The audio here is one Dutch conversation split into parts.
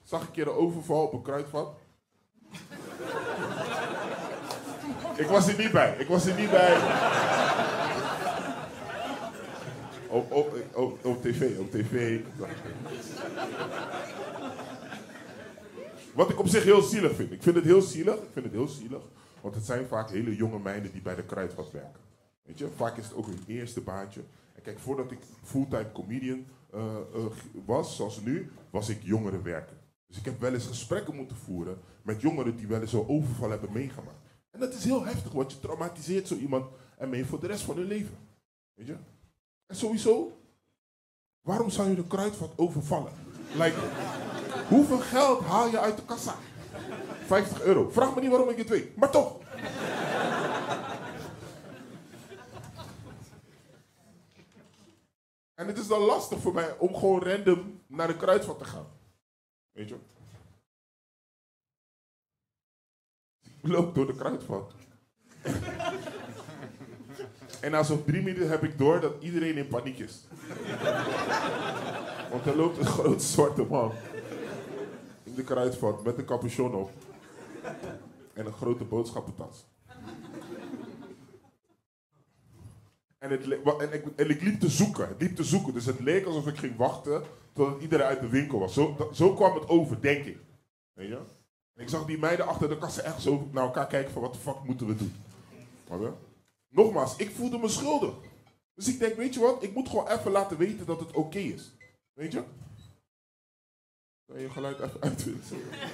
zag ik een keer een overval op een kruidvat. Ik was er niet bij. Op tv. Wat ik op zich heel zielig vind. Ik vind het heel zielig. Want het zijn vaak hele jonge meiden die bij de kruidvat werken. Weet je, vaak is het ook hun eerste baantje. En kijk, voordat ik fulltime comedian was, zoals nu, was ik jongerenwerker. Dus ik heb wel eens gesprekken moeten voeren met jongeren die wel eens zo'n overval hebben meegemaakt. En dat is heel heftig, want je traumatiseert zo iemand en mee voor de rest van hun leven. Weet je? En sowieso, waarom zou je de kruidvat overvallen? Like, hoeveel geld haal je uit de kassa? 50 euro. Vraag me niet waarom ik het weet, maar toch. En het is dan lastig voor mij om gewoon random naar de kruidvat te gaan. Weet je? Ik loop door de kruidvat. En na zo'n 3 minuten heb ik door dat iedereen in paniek is. Want er loopt een grote zwarte man in de kruidvat met een capuchon op. En een grote boodschappentas. En ik liep te zoeken. Dus het leek alsof ik ging wachten totdat iedereen uit de winkel was. Zo kwam het over, denk ik. Weet je? En ik zag die meiden achter de kassa echt zo naar elkaar kijken van wat de fuck moeten we doen. Maar, nogmaals, ik voelde me schuldig. Dus ik denk, weet je wat, ik moet gewoon even laten weten dat het oké is. Weet je? Kan je je geluid even uitwissen?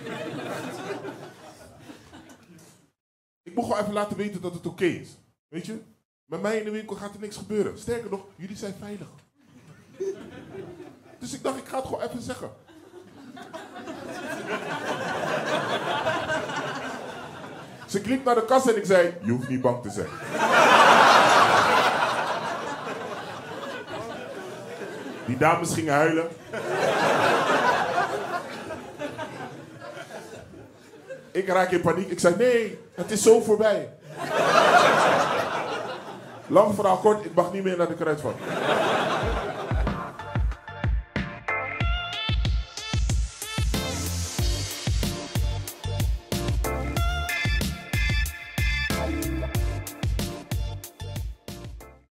Ik moet gewoon even laten weten dat het oké is. Weet je? Met mij in de winkel gaat er niks gebeuren. Sterker nog, jullie zijn veilig. Dus ik dacht, ik ga het gewoon even zeggen. Dus ik liep naar de kassa en ik zei, je hoeft niet bang te zijn. Die dames gingen huilen. Ik raak in paniek. Ik zei, nee, het is zo voorbij. Lang verhaal kort, ik mag niet meer naar de kruidvat.